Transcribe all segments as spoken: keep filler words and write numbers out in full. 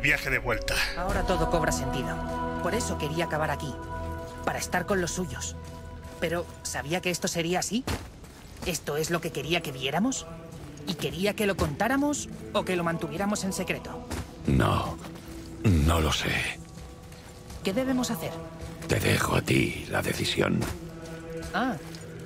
viaje de vuelta. Ahora todo cobra sentido. Por eso quería acabar aquí. Para estar con los suyos. Pero, ¿sabía que esto sería así? ¿Esto es lo que quería que viéramos? ¿Y quería que lo contáramos o que lo mantuviéramos en secreto? No, no lo sé. ¿Qué debemos hacer? Te dejo a ti la decisión. Ah.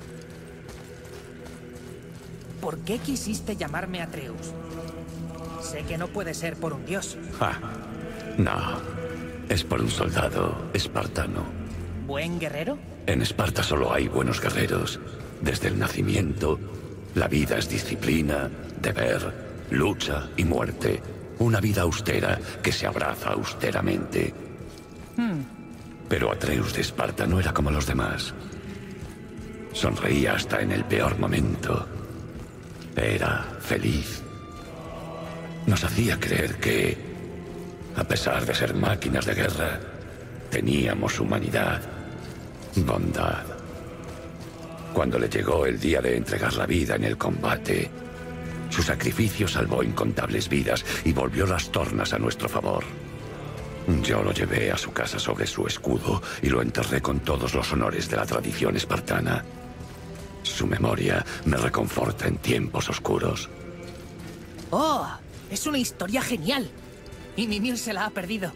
¿Por qué quisiste llamarme Atreus? Sé que no puede ser por un dios. Ah, no, es por un soldado espartano. ¿Buen guerrero? En Esparta solo hay buenos guerreros. Desde el nacimiento, la vida es disciplina, deber, lucha y muerte. Una vida austera que se abraza austeramente. Hmm. Pero Atreus de Esparta no era como los demás. Sonreía hasta en el peor momento. Era feliz. Nos hacía creer que, a pesar de ser máquinas de guerra, teníamos humanidad, bondad. Cuando le llegó el día de entregar la vida en el combate, su sacrificio salvó incontables vidas y volvió las tornas a nuestro favor. Yo lo llevé a su casa sobre su escudo y lo enterré con todos los honores de la tradición espartana. Su memoria me reconforta en tiempos oscuros. ¡Oh! Es una historia genial. Y Mimir se la ha perdido.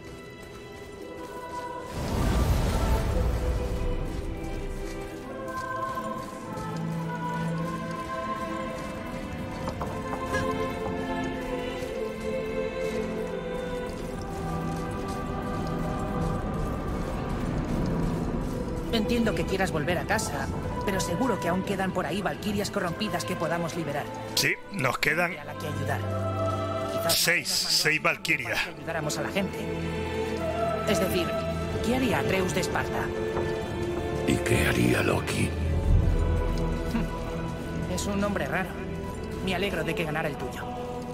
Entiendo que quieras volver a casa, pero seguro que aún quedan por ahí valquirias corrompidas que podamos liberar. Sí, nos quedan A la que ayudar. Quizás seis, nos mandó seis valquirias. para que ayudáramos a la gente. Es decir, ¿qué haría Atreus de Esparta? ¿Y qué haría Loki? Es un nombre raro. Me alegro de que ganara el tuyo.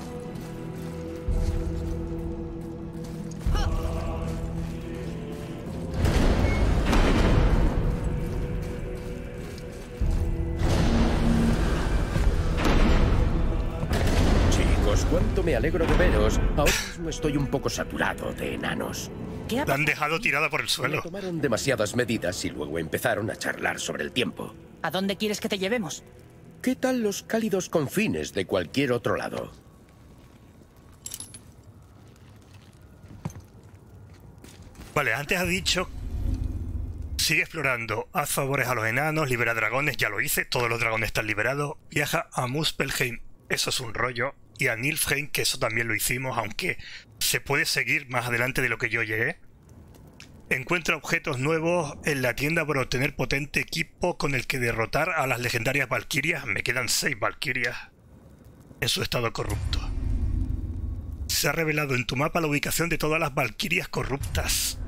Cuánto me alegro de veros. Ahora mismo estoy un poco saturado de enanos. ¿Qué ha La han pasado? dejado tirada por el Me suelo. tomaron demasiadas medidas y luego empezaron a charlar sobre el tiempo. ¿A dónde quieres que te llevemos? ¿Qué tal los cálidos confines de cualquier otro lado? Vale, antes ha dicho... Sigue explorando, haz favores a los enanos, libera dragones, ya lo hice, todos los dragones están liberados. Viaja a Muspelheim, eso es un rollo. Y a Nilfheim, que eso también lo hicimos, aunque se puede seguir más adelante de lo que yo llegué. Encuentra objetos nuevos en la tienda para obtener potente equipo con el que derrotar a las legendarias valquirias. Me quedan seis valquirias en su estado corrupto. Se ha revelado en tu mapa la ubicación de todas las valquirias corruptas.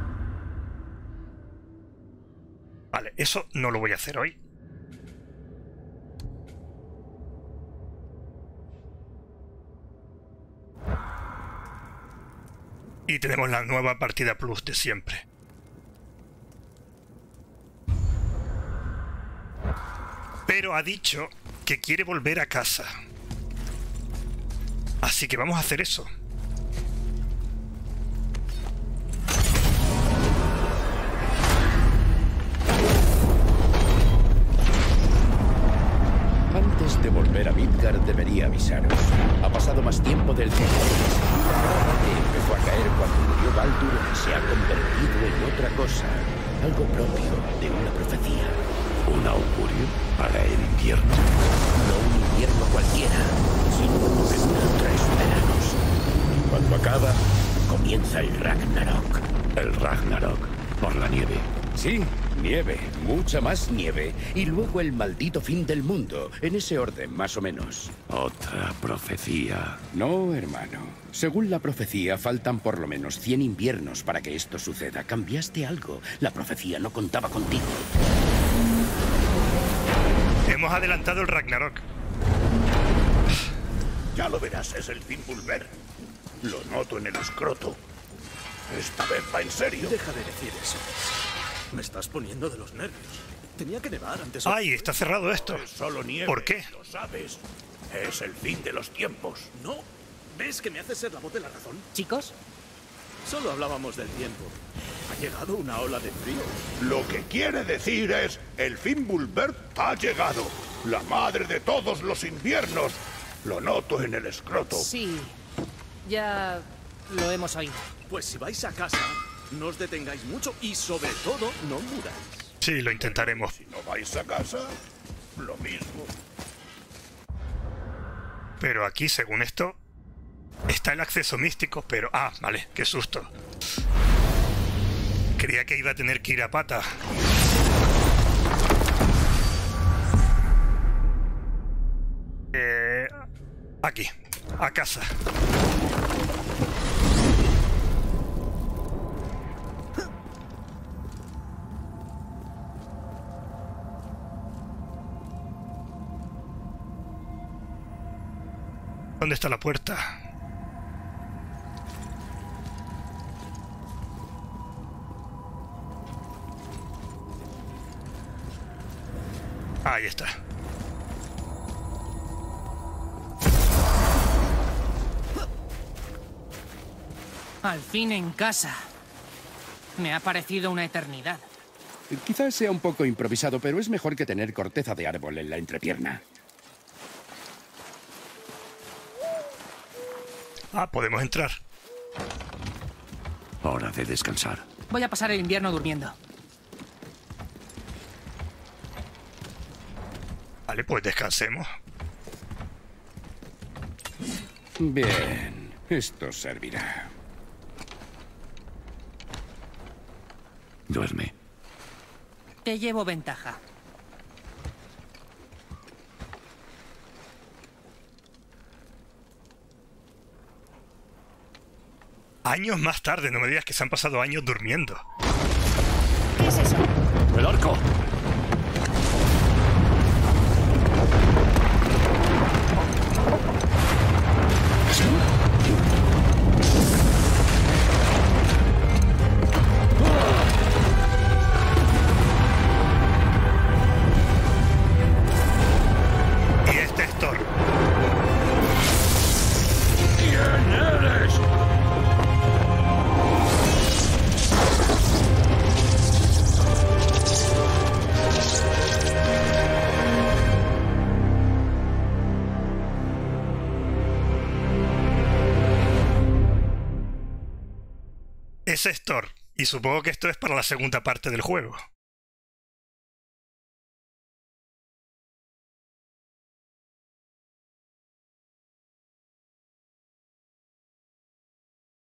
Vale, eso no lo voy a hacer hoy. Y tenemos la nueva partida plus de siempre. Pero ha dicho que quiere volver a casa. Así que vamos a hacer eso. Antes de volver a Midgard debería avisaros. Ha pasado más tiempo del que que empezó a caer cuando murió Baldur se ha convertido en otra cosa. Algo propio de una profecía. ¿Un augurio para el invierno? No un invierno cualquiera, sino uno que dura tres veranos. Cuando acaba, comienza el Ragnarok. El Ragnarok, por la nieve. Sí, nieve, mucha más nieve. Y luego el maldito fin del mundo, en ese orden más o menos. Otra profecía. No, hermano. Según la profecía, faltan por lo menos cien inviernos para que esto suceda. Cambiaste algo. La profecía no contaba contigo. Hemos adelantado el Ragnarok. Ya lo verás, es el Fimbulver. Lo noto en el escroto. Esta vez va en serio. Deja de decir eso. Me estás poniendo de los nervios. Tenía que nevar antes. ¡Ay, está cerrado esto! Es solo nieve. ¿Por qué? Lo sabes. Es el fin de los tiempos. No. ¿Ves que me haces ser la voz de la razón? Chicos, Solo hablábamos del tiempo. Ha llegado una ola de frío. Lo que quiere decir es, el Fimbulvert ha llegado. La madre de todos los inviernos. Lo noto en el escroto. Sí, ya lo hemos oído. Pues si vais a casa, no os detengáis mucho y sobre todo no muráis. Sí, lo intentaremos. Si no vais a casa, lo mismo. Pero aquí, según esto, está el acceso místico, pero... Ah, vale, qué susto. Creía que iba a tener que ir a pata. Eh, aquí, a casa. ¿Dónde está la puerta? Ahí está. Al fin en casa. Me ha parecido una eternidad. Quizás sea un poco improvisado, pero es mejor que tener corteza de árbol en la entrepierna. Ah, podemos entrar. Hora de descansar. Voy a pasar el invierno durmiendo. Vale, pues descansemos. Bien, esto servirá. Duerme. Te llevo ventaja. Años más tarde, no me digas que se han pasado años durmiendo. ¿Qué es eso? ¡El arco! Y este es Thor. ¿Quién eres? Ese es Thor. Y supongo que esto es para la segunda parte del juego.